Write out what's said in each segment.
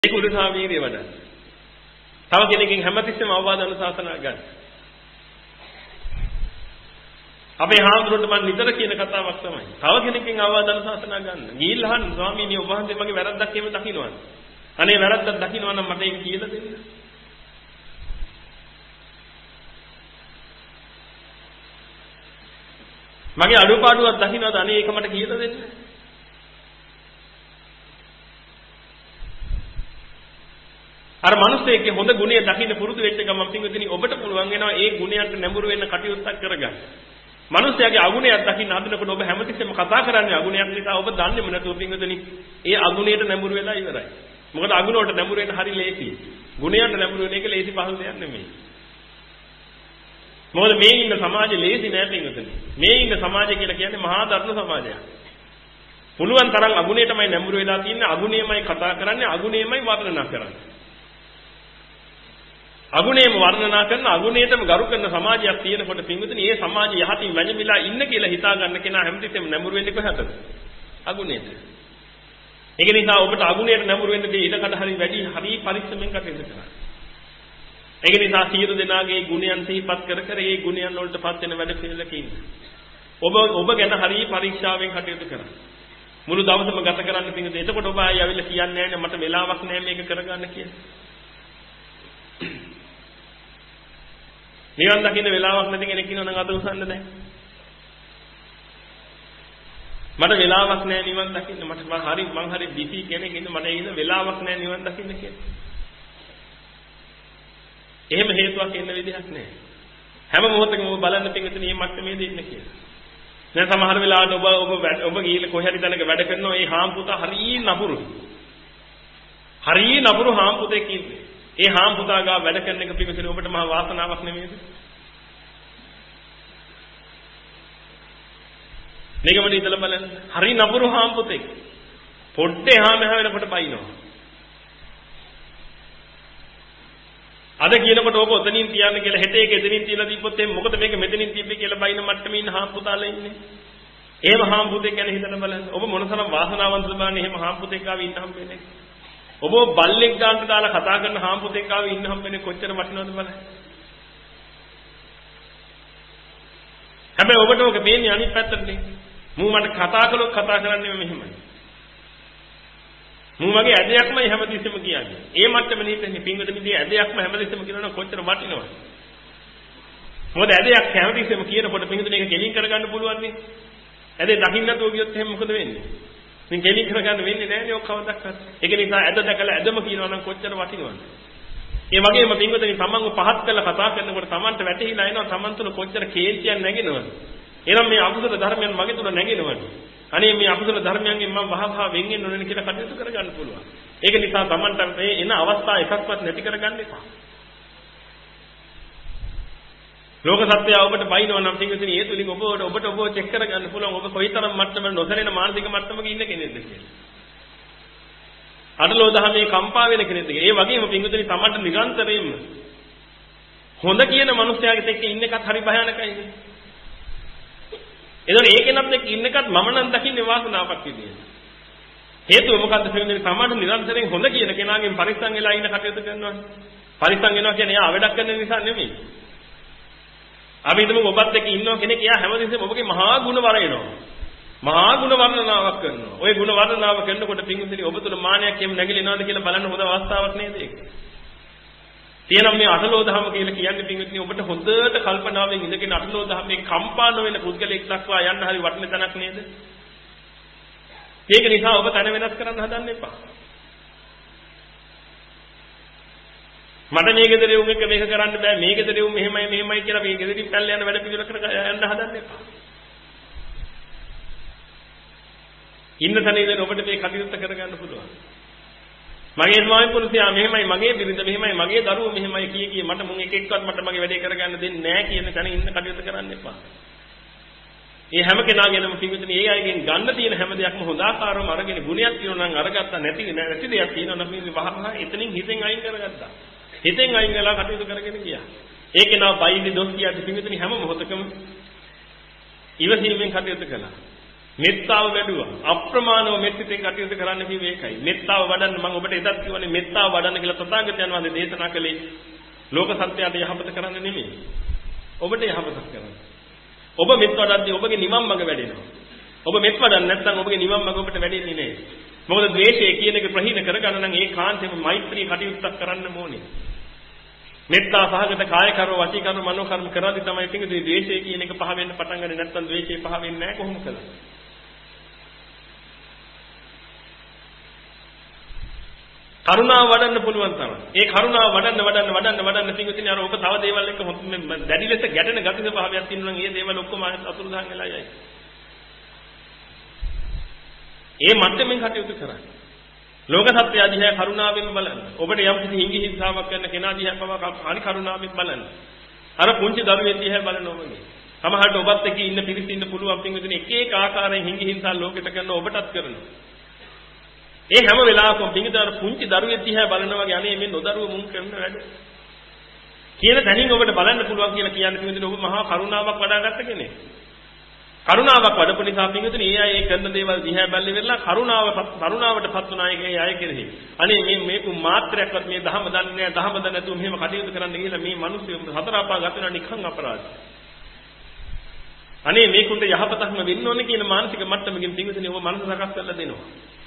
ඒක උදෙසා වීර්ය වඩන්න. තව කෙනෙක්ගෙන් හැමතිස්සෙම අවවාද අනුශාසනා ගන්න. අපේ හාමුදුරුවන්ට මම නිතර කියන කතාවක් තමයි. තව කෙනෙක්ගෙන් අවවාද අනුශාසනා ගන්න. ගිහිල්ලා අහන්න ස්වාමීනි ඔබ වහන්සේ මගේ වැරද්දක් එහෙම දකින්නවද? අනේ වැරද්දක් දකින්නවා නම් මට ඒක කියලා දෙන්න. මගේ අඩුපාඩුවක් දකින්නවද? අනේ ඒක මට කියලා දෙන්න. අර මිනිස්සෙක්ගේ හොඳ ගුණය දකින්න පුරුදු වෙච්ච ගමන් පින්විතනි ඔබට පුළුවන් වෙනවා ඒ ගුණයට නැඹුරු වෙන්න කටයුත්තක් කරගන්න. මිනිස්යාගේ අගුණයක් දකින්න හදනකොට ඔබ හැමතිස්සෙම කතා කරන්නේ අගුණයක් නිසා ඔබ දන්නේම නැතුව පින්විතනි ඒ අගුණයට නැඹුරු වෙලා ඉවරයි. මොකද අගුණ වලට නැඹුරු වෙන්න හරි ලේසියි. ගුණයට නැඹුරු වෙන එක ලේසි පහසු දෙයක් නෙමෙයි. මොකද මේ ඉන්න සමාජය ලේසි නෑ පින්විතනි. මේ ඉන්න සමාජය කියලා කියන්නේ මහා දරුණු සමාජයක්. පුළුවන් තරම් අගුණයටමයි නැඹුරු වෙලා තින්නේ අගුණයමයි කතා කරන්නේ අගුණයමයි වර්ණනා කරන්නේ. අගුණේම වර්ණනා කරන අගුණේටම ගරු කරන සමාජයක් තියෙනකොට පින්විතනි මේ සමාජය යහතින් වැජඹිලා ඉන්න කියලා හිතා ගන්න කෙනා හැමතිස්සෙම නැඹුරු වෙන්නේ කොහටද? අගුණේට. ඒක නිසා ඔබට අගුණයට නැඹුරු වෙන්න දෙය ඊටකට හරි වැඩි හරි පරිස්සමෙන් කටයුතු කරන්න. ඒක නිසා සියලු දෙනාගේ ගුණයන් සිහිපත් කර කර ඒ ගුණයන් වලටපත් වෙන වැඩ පිළිවෙලක ඉන්න. ඔබ ගැන හරි පරීක්ෂාවෙන් කටයුතු කරන්න. මුළු දවසම ගත කරන්න පින්විතනි. එතකොට ඔබ ආයෙ ආවිල්ලා කියන්නේ නැහැ මට වෙලාවක් නැහැ මේක කරගන්න කියලා. නිවන් දකින්න වෙලාවක් නැති කෙනෙක් ඉන්නවනම් අත උස්සන්න නැහැ. මට වෙලාවක් නැහැ නිවන් දකින්න මම හරි බිසි කෙනෙක් ඉන්න මට ඒක වෙලාවක් නැහැ නිවන් දකින්න කියලා. එහෙම හේතුවක් එන්න විදිහක් නැහැ. හැම මොහොතකම ඔබ බලන්න පිටින් මේ මට්ටමේදී ඉන්න කියලා. දැන් සමහර වෙලාවට ඔබ ගිහිල්ලා කොහේ හරි තැනක වැඩ කරනවා ඒ හාම් පුතා හරිය නපුරු හාම් පුතෙක් ඉන්නේ. ඒ හාම් පුතා ගාව වැඩ කරන එක පිළිසෙන ඔබට මහා වාසනාවක් නෙමෙයිද? මේකම ඉතලා බලන්න. හරි නපුරු හාම් පුතෙක්. පොඩ්ඩේ හාම වෙනකොට බයිනවා. අද කියනකොට ඕක ඔතනින් තියන්න කියලා හෙට ඒක එතනින් තියලා දීපොත් එහෙනම් මොකද මේක මෙතනින් තිබ්බේ කියලා බයින මට්ටමේ ඉන්න හාම් පුතාලා ඉන්නේ. එහෙම හාම් පුතෙක් ගැන හිතලා බලන්න. ඔබ මොනතරම් වාසනාවන්තද බලන්න එහෙම හාම් පුතෙක් ගාව ඉන්න හම්බෙන්නේ. ඔබ බල්ලෙක් ගානට දාලා කතා කරන හාම් පුතෙක් ගාව ඉන්න හම්බෙන්නේ කොච්චර වටිනවද බලන්න. හැබැයි ඔබට ඔක පේන්නේ අනිත් පැත්තටනේ. මූ මට කතා කළොත් කතා කරන්නේ මෙහෙමයි. මූ මගේ ඇදයක්මයි හැමතිස්සෙම කියන්නේ. ඒ මට්ටමේ නෙන්නේ පින්වතුනි ඇදයක්ම හැමතිස්සෙම කියනවනම් කොච්චර වටිනවද? මොකද ඇදයක් හැමතිස්සෙම කියනකොට පින්වතුනි ඒක කෙලින් කරගන්න පුළුවන් නේ. ඇදේ දකින්න නැතුව ගියොත් එහෙනම් මොකද වෙන්නේ? මින් කෙලින් කරගන්න වෙන්නේ නැහැ නේ ඔක් කවදාවත්. ඒක නිසා ඇද දැකලා ඇදම කියනවනම් කොච්චර වටිනවද? ඒ වගේම පින්වතුනි තමන්ව පහත් කරලා කතා කරනකොට තමන්ට වැටහිලා එනවා තමන් තුළ කොච්චර කේන්තියක් නැගෙනවද? එහෙනම් මේ අකුසල ධර්මයන් මගේ තුල නැගෙනවද? අනේ මේ අකුසල ධර්මයන්ගෙන් මම වහවහ වෙන් වෙන්න ඕනේ කියලා කටයුතු කරගන්න පුළුවන්. ඒක නිසා තමන්ට මේ එන අවස්ථා එකක්වත් නැති කරගන්න එපා. ලෝක සත්‍යය ඔබට බයිනවා නම් පින්වතුනි ඒ තුලින් ඔබට චෙක් කරගන්න පුළුවන් ඔබ කොයිතරම් මට්ටමක නොසැලෙන මානසික මට්ටමක ඉන්න කෙනෙක්ද කියලා. අඩලෝ දහමේ කම්පා වෙන කෙනෙක්ද කියලා. ඒ වගේම පින්වතුනි තමන්ට නිරන්තරයෙන්ම හොඳ කියන මිනිස්යාගෙත් එක්ක ඉන්න එකත් හරි භයානකයි. එතකොට ඒකෙනත් එක්ක ඉන්න එකත් මම නම් දකින්නේ වාසනාවක් විදියට. හේතුව මොකද්ද පින්වතුනි තමන්ට නිරන්තරයෙන් හොඳ කියන කෙනාගෙන් පරිස්සම් වෙලා ඉන්න කටයුතු කරනවා. පරිස්සම් වෙනවා කියන්නේ එයා වැඩක් කරන නිසා නෙමෙයි. අපි හිතමු ඔබත් එක්ක ඉන්නව කෙනෙක් එයා හැමදෙස්සෙම ඔබගේ මහා ගුණ වරයනවා. මහා ගුණ වර්ණනාවක් කරනවා. ওই ගුණ වර්ණනාව කරනකොට පින්වතුනි ඔබ තුල මානයක් එම් නැගිලිනවද කියලා බලන්න හොඳ අවස්ථාවක් නේද ඒක. තියෙනම් මේ අටලෝ දහම කියලා කියන්නේ පින්වතුනි ඔබට හොඳට කල්පනාවෙන් ඉඳගෙන අටලෝ දහමේ කම්පා නොවන පුද්ගලෙක් දක්වා යන්න හරි වටින තැනක් නේද? ඒක නිසා ඔබ තන වෙනස් කරන්න හදන්න එපා. මට මේ ගෙදර උන් එක මේක කරන්න බෑ මේ ගෙදර උන් මෙහෙමයි කියලා මේ ගෙදරින් පැල්ල යන වැඩ පිළිවෙල කර යන්න හදන්න එපා. ඉන්න තැන ඉඳන් ඔබට මේ කටයුත්ත කරගන්න පුළුවන්. මගේ ස්වාමි පුරුෂයා මෙහෙමයි මගේ බිරිඳ මෙහෙමයි මගේ දරුවෝ මෙහෙමයි කිය මට මුන් එකෙක්වත් මට මගේ වැඩේ කරගන්න දෙන්නේ නැහැ කියන තැන ඉන්න කටයුත්ත කරන්න එපා. මේ හැම කෙනාගේම පිටුතුනේ ඒ අයගෙන් ගන්න තියෙන හැම දෙයක්ම හොඳ ආකාරවම අරගෙන ගුණයක් තියෙනවා නම් අරගත්තා නැති දෙයක් තියෙනවා නම් මේ වහවහ එතනින් හිතෙන් අයින් කරගත්තා. හිතෙන් අයින් වෙලා කටයුතු කරගෙන ගියා. ඒකේ නා බයිදි දොස් කියද්දි පිටුතුනේ හැම මොහොතකම ඉවසීමෙන් කටයුතු කළා. මෙත්තාව වැඩුවා. අප්‍රමාණව මෙත්තිතෙන් කටයුතු කරන්න කිව්වේ ඒකයි. මෙත්තාව වඩන්න මම ඔබට එදත් කිව්වනේ මෙත්තාව වඩන්න කියලා තථාගතයන් වහන්සේ දේශනා කළේ ලෝක සත්‍යයට යහපත කරන්න නෙමෙයි. ඔබට යහපත කරන්න. ඔබ මෙත් වඩද්දී ඔබගේ නිවන් මඟ වැඩෙනවා. ඔබ මෙත් වඩන්නේ නැත්නම් ඔබගේ නිවන් මඟ ඔබට වැඩෙන්නේ නැහැ. මොකද ද්වේෂය කියන එක ප්‍රහීන කරගන්න නම් ඒ කාන්තේම මෛත්‍රී කටයුත්තක් කරන්න ඕනේ. මෙත්තා සහගත කාය කර්ම, වචී කර්ම, මනෝ කර්ම කරද්දී තමයි පිටුදී ද්වේෂය කියන එක පහ වෙන්න පටන් ගන්නේ. නැත්නම් ද්වේෂය පහ වෙන්නේ නැහැ කොහොම කළා. කරුණාව වඩන්න පුළුවන් තරම්. ඒ කරුණාව වඩන්න පිටුදී අර ඔබ තව දේවල් එක්ක දැඩි ලෙස ගැටෙන ගති ස්වභාවයක් තියෙනවා නම් ඒ දේවල් ඔක්කොම අතුරුදහන් වෙලා යයි. ඒ මට්ටමින් කටයුතු කරන්න. ලෝක සත්‍ය දිහා කරුණාවෙන් බලන්න. ඔබට යම් කිසි හිඟි හිංසාවක් කරන කෙනා දිහා පවා අනි කරුණාවෙන් බලන්න. අර පුංචි දරුවෙක් දිහා බලන ඔබගේ. සමහරට ඔබත් එක්ක ඉන්න පිරිස ඉන්න පුළුවන් පින්විතනේ එක එක ආකාරයෙන් හිඟි හිංසා ලෝකෙට කරන ඔබටත් කරනවා. ඒ හැම වෙලාවකම පින්විතන පුංචි දරුවෙක් දිහා බලනවා වගේ අනේ මේ නොදරුව මුන් කරන වැඩ. කියන තැනින් ඔබට බලන්න පුළුවන් කියලා කියන්නේ පින්විතනේ ඔබ මහා කරුණාවක් වඩාගත්ත කෙනෙක්. කරුණාවක් වඩපු නිසා පින්විතනේ ඒ අය කරන දේවල් දිහා බැලලි වෙලා කරුණාවටපත් වුණායි ඒ අය කෙරෙහි. අනේ මේක මාත්‍රයක්වත් මේ ධහම දන්නේ නැහැ. ධහම දන්නේ නැතුව මෙහෙම කටයුතු කරන්න ගිහලා මේ මිනිස්සු හතර අපා ගත වෙනා නිකන් අපරාධ. අනේ මේකුන්ට යහපතක්ම වෙන්න ඕනේ කියන මානසික මට්ටමකින් පින්විතනේ ඔබ මනස සකස් කරලා දෙනවා.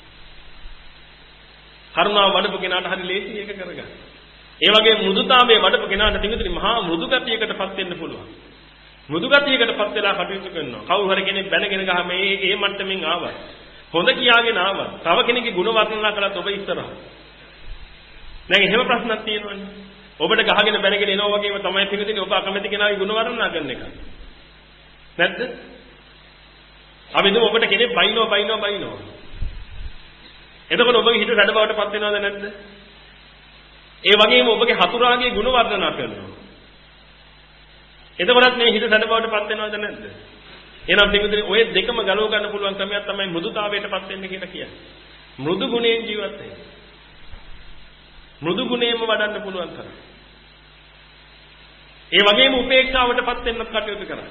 කරුණාව වඩපු කෙනාට හරි ලේසි ඒක කරගන්න. ඒ වගේ මෘදුතාවයේ වඩපු කෙනාට පින්විතනේ මහා මෘදු ගතියකටපත් වෙන්න පුළුවන්. මෘදු ගතියකටපත් වෙලා කටයුතු කරනවා. කවුරු හරි කෙනෙක් බැනගෙන ගහ මේ මට්ටමින් ආවා. හොඳ කියාගෙන ආවා. තව කෙනෙක්ගේ ගුණ වර්ණනා කළත් ඔබ ඉස්සරහා. දැන් එහෙම ප්‍රශ්නක් තියෙනවනේ. ඔබට ගහගෙන බැනගෙන එනවා වගේම තමයි පිළිදෙන්නේ ඔබ අකමැති කෙනාගේ ගුණ වර්ණනා කරන එක. නැද්ද? අපි දුම ඔබට කෙනෙක් බයිනෝ. එතකොට ඔබගේ හිත සැඩ බවටපත් වෙනවද නැද්ද? ඒ වගේම ඔබගේ හතුරාගේ ගුණ වර්ණනා කරනවා. එතකොටත් මේ හිත සැඩ බවටපත් වෙනවද නැද්ද? එහෙනම් පිටුදින ඔය දෙකම ගලව ගන්න පුළුවන් ක්‍රමයක් තමයි මෘදුතාවයටපත් වෙන්න කියලා කියන්නේ. මෘදු ගුණයෙන් ජීවත් වෙන්න. මෘදු ගුණයෙන්ම වඩන්න පුළුවන් තරම්. ඒ වගේම උපේක්ෂාවටපත් වෙන්නත් කටයුතු කරන්න.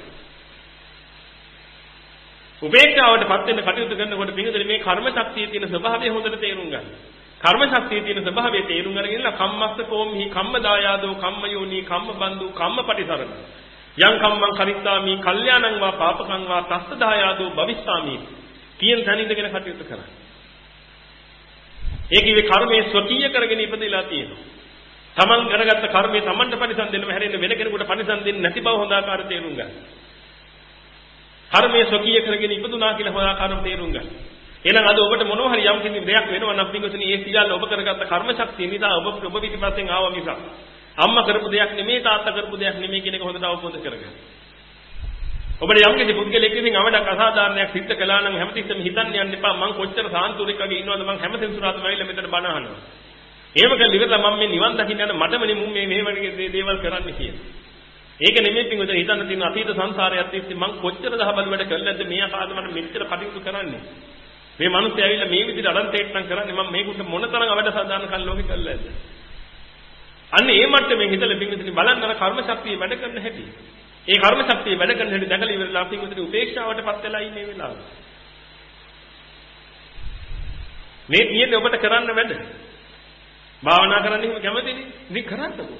උපේක්ෂාවටපත් වෙන්න කටයුතු කරනකොට පිටුදින මේ කර්ම ශක්තියේ තියෙන ස්වභාවය හොඳට තේරුම් ගන්න. කර්ම ශක්තියේ තියෙන ස්වභාවය තේරුම් අරගෙන කම්මස්ස කෝම්හි කම්මදායාදෝ කම්මයෝනි කම්මබන්දු කම්මපටිසරණ යං කම්මං කරිත්තාමි කල්යාණං වා පාපකං වා තස්ස දායාදෝ භවිස්සාමි කියන තැනින්දගෙන කටයුතු කරා. ඒ කිව්වේ කර්මයේ ස්වකීය කරගෙන ඉපදෙලා තියෙනවා. තමන් කරගත්ත කර්මයේ තමන්ට පරිසම් දෙන්නම හැරෙන්න වෙන කෙනෙකුට පරිසම් දෙන්නේ නැති බව හොඳ ආකාරයට තේරුම් ගන්න. කර්මයේ ස්වකීය කරගෙන ඉපදුනා කියලා හොඳ ආකාරව තේරුම් ගන්න. එහෙනම් අද ඔබට මොනවා හරි යම් කිසි දෙයක් වෙනවා නම් පිටුසනේ ඒ සියල්ල ඔබ කරගත්ත කර්ම ශක්තිය නිසා ඔබ පිටිපස්සෙන් ආව නිසා අම්මා කරපු දෙයක් නෙමෙයි තාත්තා කරපු දෙයක් නෙමෙයි කියන එක හොඳට අවබෝධ කරගන්න. ඔබට යම් කිසි පුද්ගලෙක් විසින් අවඩක් අසාධාරණයක් සිද්ධ කළා නම් හැමතිස්සෙම හිතන්න යන්න එපා මං කොච්චර සාන්තුරෙක් වගේ ඉන්නවද මං හැම සෙන්සුරාතම ඇවිල්ලා මෙතන බණ අහනවා. එහෙම කරලා ඉවරලා මම මේ නිවන් දකින්න යන මටමනේ මුන් මේ වගේ දේවල් කරන්නේ කියලා. ඒක නෙමෙයි පිටුද හිතන්න තියෙන අතීත සංසාරයත් තිස්සේ මං කොච්චර දහබල් වැඩ කළාද මේ අපාද මට මෙච්චර කටයුතු කරන්නේ. මේ මිනිස්සු ඇවිල්ලා මේ විදිහට අරන්තේට්ටම් කරන්නේ මම මේකට මොනතරම් අවඩ සාධාරණ කල් ලෝකෙ කළාද? අන්න ඒ මට්ටමේ හිතලා පිටුදින බලන්න අර කර්ම ශක්තිය වැඩ කරන හැටි. ඒ කර්ම ශක්තිය වැඩ කරන හැටි දැකලා ඉවරලා පිටුදින උපේක්ෂාවටපත් වෙලා ඉන්නේ වෙලාව. මේ කියන්නේ ඔබට කරන්න වැඩ. භාවනා කරන්න එහෙම කැමතිනේ. ඉතින් කරන්නකෝ.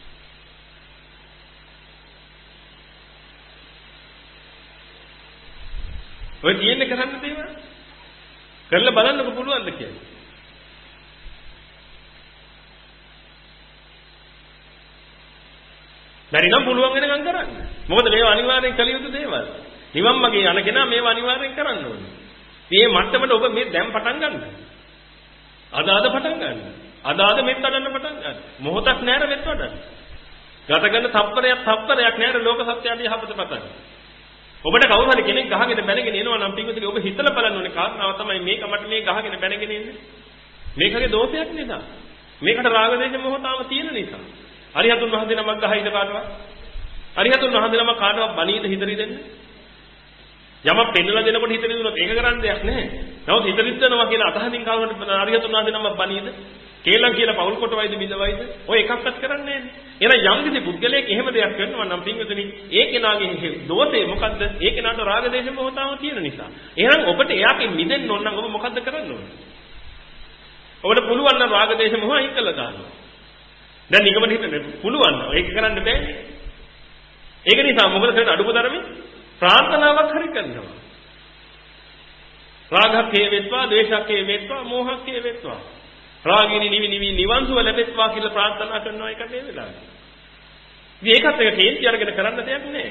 ඔය කියන්නේ කරන්න දේවල් කරලා බලන්නකො පුළුවන්ද කියලා. බැරි නම් පුළුවන් වෙනකම් කරන්න. මොකද මේවා අනිවාර්යෙන් කළ යුතු දේවල්. නිවන් මාගේ යන කෙනා මේවා අනිවාර්යෙන් කරන්න ඕනේ. මේ මට්ටමට ඔබ මේ දැන් පටන් ගන්න. අද පටන් ගන්න. අද මෙත් වඩන්න පටන් ගන්න. මොහොතක් නෑර මෙත් වඩන්න. ගත කරන තප්පරයක් නෑර ලෝක සත්‍යයන්දී යහපත පතන්න. ඔබට කවුරු හරි කෙනෙක් ගහගෙන බැනගෙන එනවා නම් පිටුදී ඔබ හිතලා බලන්න ඕනේ කාරණාව තමයි මේක මට මේ ගහගෙන බැනගෙන ඉන්නේ. මේකගේ දෝෂයක් නිසා. මේකට රාග දේශ මොහොතාව තියෙන නිසා. අරිහතුන් වහන්සේ නමක් ගහයිද කාටවත්? අරිහතුන් වහන්සේ නමක් කාටවත් බණීද හිතරිද දෙන්නේ? යමක් පෙන්නලා දෙනකොට හිතරිදුනොත් ඒක කරන්න දෙයක් නැහැ. නමුත් හිතරිද්දනවා කියලා අතහදින් කවුරුත් අරිහතුන් වහන්සේ නමක් බණීද? කේලම් කියලා පෞල් කොට වයිද බිඳවයිද? ඔය එකක්වත් කරන්නේ නැහැ. එහෙනම් යම් කිසි පුද්ගලයෙක් එහෙම දෙයක් කරනවා නම් පින්වතුනි ඒ කෙනාගේ දෝෂේ මොකද්ද? ඒ කෙනාට රාග දේශ මොහොතාව තියෙන නිසා. එහෙනම් ඔබට එයාගෙන් මිදෙන්න ඕන නම් ඔබ මොකද්ද කරන්න ඕනේ? ඔබට පුළුවන් නම් රාග දේශ මොහ අයින් කළා දාන්න. දැන් නිගමන හිතන්නේ පුළුවන් නම් ඒක කරන්න බෑනේ. ඒක නිසා මොකද කරන්නේ අඩුම තරමේ ප්‍රාර්ථනාවක් හරි කරනවා. රාගක්කේ වෙත්වා, ද්වේෂක්කේ වෙත්වා, මෝහක්කේ වෙත්වා. රාගිනි නිවි නිවන් සුව ලැබෙත්වා කියලා ප්‍රාර්ථනා කරනවා ඒකට ඒ වෙලාවේ. ඉතින් ඒකත් එක කේන්ති අරගෙන කරන්න දෙයක් නෑ.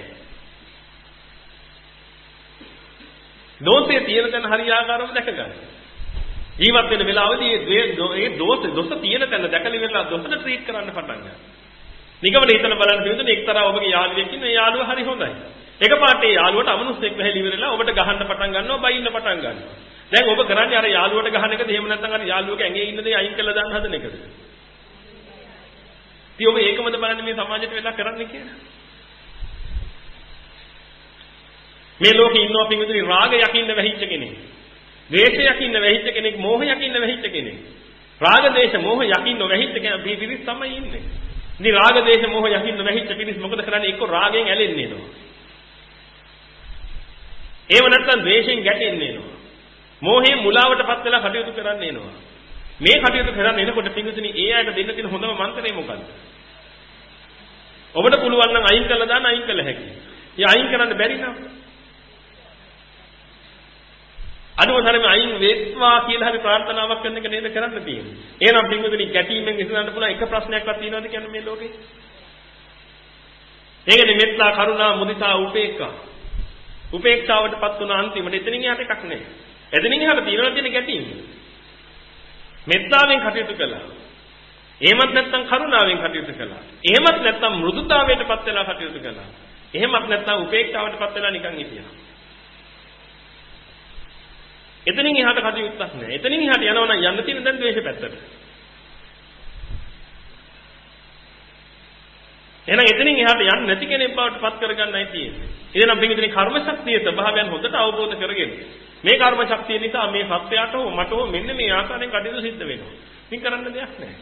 දෝෂයේ තියෙන තැන හරියාකාරව දැක ගන්න. ජීවත් වෙන වෙලාවදී ඒ දෝෂ තියෙන තැන දැකලා ඉවරලා දොස්තර ට්‍රීට් කරන්න පටන් ගන්නවා. නිකමන හිතන බලන්න පිළිතුරු එක්තරා ඔබගේ යාළුවෙක් ඉන්න ඒ යාළුවා හරි හොඳයි. එකපාරට ඒ යාළුවට අමනුස්සෙක් වැහිලි ඉවරලා ඔබට ගහන්න පටන් ගන්නවා, බයින්න පටන් ගන්නවා. දැන් ඔබ කරන්නේ අර යාළුවට ගහන එකද එහෙම නැත්නම් අර යාළුවගේ ඇඟේ ඉන්න දේ අයින් කරලා දාන්න හදන එකද? ඉතින් ඔබ ඒකමද බලන්නේ මේ සමාජයට වෙලා කරන්නේ කියලා. මේ ලෝකේ ඉන්නවා පින්විතනි රාග යකින්න වැහිච්ච කෙනෙක්. ද්වේෂ යකින්න වැහිච්ච කෙනෙක්, මෝහ යකින්න වැහිච්ච කෙනෙක්. රාග දේශ මෝහ යකින්න වැහිච්ච කෙනා පිරිස් තමයි ඉන්නේ. ඉතින් රාග දේශ මෝහ යකින්න වැහිච්ච පිරිස් මොකද කරන්නේ? එක්ක රාගයෙන් ඇලෙන්නේ නෝ. ඒව නැත්නම් ද්වේෂයෙන් ගැටෙන්නේ නෝ. මෝහයෙන් මුලාවටපත් වෙලා කටයුතු කරන්න එනවා. මේ කටයුතු කරන්න එනකොට පින්විතනි ඒ අයට දෙන්න තියෙන හොඳම මන්ත්‍රය මොකද්ද? ඔබට පුළුවන් නම් අයින් කළා දාන්න අයින් කළ හැකියි. ඒ අයින් කරන්න බැරි නම් අනුවතරම අයින් වෙත්වා කියලා හරි ප්‍රාර්ථනාවක් කරන එක නේද කරන්න තියෙන්නේ. එහෙනම් පින්විතනි ගැටීමෙන් ඉස්සරහට පුළුවන් එක ප්‍රශ්නයක්වත් තියෙනවද කියන්නේ මේ ලෝකේ? ඒකනේ මෙත්තා, කරුණා, මුදිතා, උපේක්ඛා. උපේක්ෂාවටපත් වුණ අන්තිමට එතනින් එහාට එකක් නැහැ. එතනින් එහාට තියෙනවා තියෙන ගැටීම. මෙත්තාවෙන් කටයුතු කළා. එහෙමත් නැත්නම් කරුණාවෙන් කටයුතු කළා. එහෙමත් නැත්නම් මෘදුතාවයටපත් වෙලා කටයුතු කළා. එහෙමත් නැත්නම් උපේක්ෂාවටපත් වෙලා නිකන් හිටියා. එතනින් එහාට කටයුත්තක් නැහැ. එතනින් එහාට යනවා නම් යන්න තියෙන දැන් ද්වේෂ පැත්තට. එහෙනම් එතනින් එහාට යන්නේ නැති කෙනෙක් බවට පත් කරගන්නයි තියෙන්නේ. එදෙනම් පිටින් කර්ම ශක්තියේ ස්වභාවයන් හොඳට අවබෝධ කරගෙන මේ කර්ම ශක්තිය නිසා මේ සත්‍යයට හෝ මට හෝ මෙන්න මේ ආකාරයෙන් කටයුතු සිද්ධ වෙනවා. ඉතින් කරන්න දෙයක් නැහැ.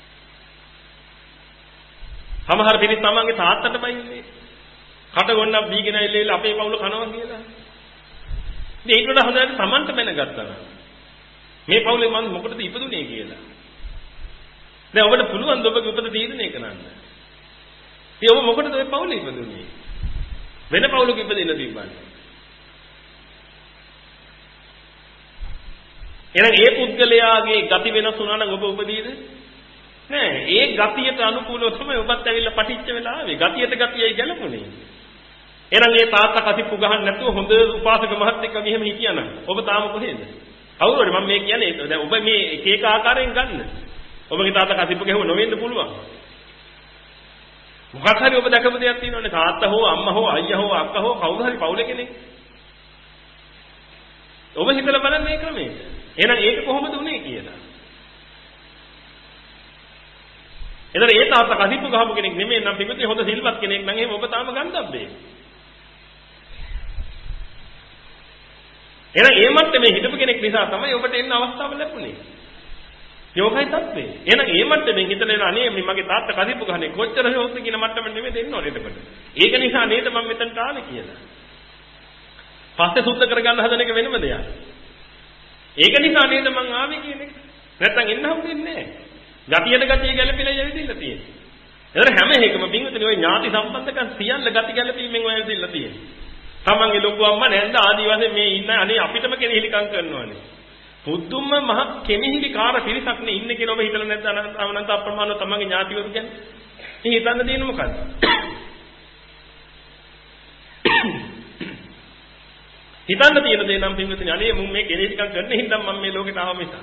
සමහර පිරිස් තමන්ගේ තාත්තට බයින්නේ. කට ගොන්නක් දීගෙන ඉල්ලෙල අපේ පවුල කනවා කියලා. ඉතින් ඒක උඩ හොඳට තමන්ට බැනගත්තා. මේ පවුලේ මම මොකටද ඉපදුනේ කියලා. දැන් ඔබට පුළුවන් ඔබගේ උපත තීරණය කරන්න. ඉතින් ඔබ මොකටද ඔය පවුලේ ඉපදුනේ? වෙන පවුලක ඉපදෙන්න තිබ්බන්නේ. එහෙනම් ඒ පුද්ගලයාගේ ගති වෙනස් වුණා නම් ඔබ උපදීද? නෑ. ඒ ගතියට අනුකූලව තමයි ඔබත් ඇවිල්ලා පටිච්ච වෙලා ආවේ. ගතියට ගතියයි ගැලපුණේ. එහෙනම් ඒ තාත්තා කසිප්පු ගහන්න නැතුව හොඳ උපාසක මහත්තයෙක් මෙහෙම හිටියානම් ඔබ තාම කොහෙද? කවුරුහරි මම මේ කියන්නේ දැන් ඔබ මේ එක එක ආකාරයෙන් ගන්න. ඔබගේ තාත්තා කසිප්පු ගහුව නොවෙන්න පුළුවන්. මොකක් හරි ඔබ දැකපු දෙයක් තියෙනවනේ තාත්තා හෝ අම්මා හෝ අයියා හෝ අක්කා හෝ කවුරු හරි පවුලේ කෙනෙක්. ඔබ හිතලා බලන්න මේ ක්‍රමයට. එහෙනම් ඒක කොහොමද උනේ කියලා. එතන ඒ තාත්තා කසිප්පු ගහපු කෙනෙක් නෙමෙයි නම් පිටුතේ හොඳ සිල්වත් කෙනෙක් නම් එහෙම ඔබ තාම ගන්දබ්බේ. එහෙනම් ඒ මට්ටමේ හිටපු කෙනෙක් නිසා තමයි ඔබට එන්න අවස්ථාව ලැබුණේ. යෝගයි තත්ත්වේ. එහෙනම් ඒ මට්ටමින් හිතලා අනේ මගේ තාත්තා කසිප්පු ගහන්නේ කොච්චර හොස්ද කියන මට්ටමෙන් නෙමෙයි දෙන්න ඕනේ එතකොට. ඒක නිසා නේද මම මෙතනට ආවේ කියලා. පස්සේ සුද්ධ කරගන්න හදන එක වෙනම දෙයක්. ඒක නිසා නේද මං ආවේ කියන එක. නැත්තම් එන්න හම්බෙන්නේ නැහැ. ගතියට ගතිය ගැලපෙලා යවිදින්න තියෙන්නේ. ඒතර හැම එකම පින්විතනේ ওই ඥාති සම්බන්ධකම් සියල්ල ගති ගැලපීමෙන් ඔය ඇවිදින්න තියෙන්නේ. තමන්ගේ ලොකු අම්මා නැන්ද ආදි වශයෙන් මේ ඉන්න අනේ අපිටම කෙනෙහිලිකම් කරනවානේ. පුදුම මහ කෙනෙහිලි කාර පිරිසක් නේ ඉන්නේ කියලා ඔබ හිතලා නැද්ද අනන්ත අප්‍රමාණව තමන්ගේ ඥාතිවරු කියන්නේ? ඉතින් හිතන්න තියෙන මොකද්ද? හිතන්න තියෙන දේ නම් පින්විතනේ අනේ මුන් මේ කෙනෙහිලිකම් කරන හින්දා මම මේ ලෝකෙට ආව මිස.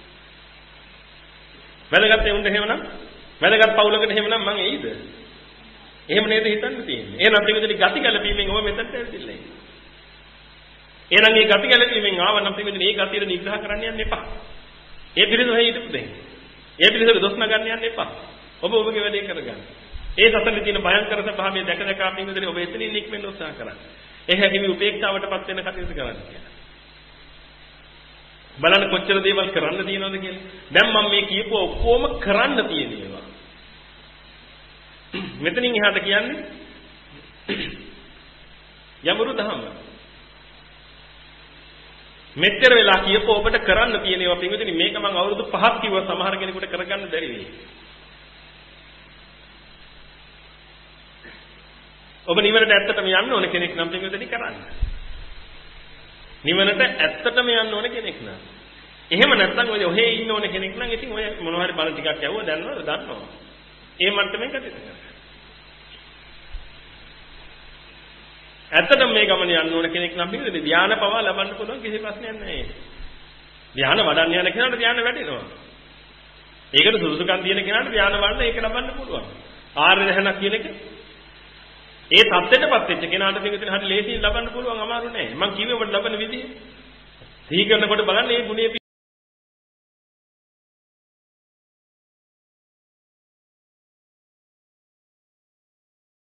වැදගත් උන්ද එහෙමනම් වැදගත් පවුලකට එහෙමනම් මං එයිද? එහෙම නේද හිතන්න තියෙන්නේ. එහෙනම් පින්විතනේ ගති ගැලපීමෙන් ඔබ මෙතනට ඇවිල්ලා ඉන්නේ. එහෙනම් මේ ගති ගැලපීමෙන් ආව නම් පින්විතනේ මේ ගතියට නිග්‍රහ කරන්න යන්න එපා. ඒ පිළිසෙ හිටපු දෙන්න. ඒ පිළිසෙ දොස් නගන්න යන්න එපා. ඔබ ඔබගේ වැඩේ කරගන්න. ඒ සසලේ තියෙන භයංකර ස්වභාවය දැක දැක පින්විතනේ ඔබ එතනින් නික්මෙන්න උත්සාහ කරන්න. ඒ හැකියි උපේක්ෂාවටපත් වෙන කටයුතු කරන්න කියලා. බලන්න කොච්චර දේවල් කරන්න තියෙනවද කියලා. දැන් මම මේ කියපුව ඔක්කොම කරන්න තියෙන ඒවා. මෙතනින් එහාට කියන්නේ යමුරු දහම. මෙච්චර වෙලා කියපුව ඔබට කරන්න තියෙන ඒවා පින්විතනි මේක මම අවුරුදු 5ක් කිව්වා සමහර කෙනෙකුට කරගන්න බැරි වෙයි. ඔබ නිවනට ඇත්තටම යන්න ඕන කෙනෙක් නම් පින්විතනි කරන්න. නිවනට ඇත්තටම යන්න ඕන කෙනෙක් නම්. එහෙම නැත්නම් ඔය ඔහේ ඉන්න ඕන කෙනෙක් නම් ඉතින් ඔය මොනවා හරි බල ටිකක් යවුවා දන්නවා. ඒ මට්ටමින් කටයුතු කරන්න. ඇත්තටම මේ ගමන යන්න ඕන කෙනෙක් නම් පිළිදෙ ධානය පවා ලබන්න පුළුවන් කිසි ප්‍රශ්නයක් නැහැ. ධානය වඩන්න යන කෙනාට ධානය වැඩෙනවා. ඒකට සුදුසුකම් තියෙන කෙනාට ධානය වඩන්න ඒක ලබන්න පුළුවන්. ආර්ය ධානයක් කියන එක ඒ தත්ත්වයටපත් වෙච්ච කෙනාට පිළිදෙන හරි ලේසියෙන් ලබන්න පුළුවන් අමාරු නෑ. මම කිව්වේ ඔබට ලබන විදිහ. සිහි කරනකොට බලන්න මේ ගුණය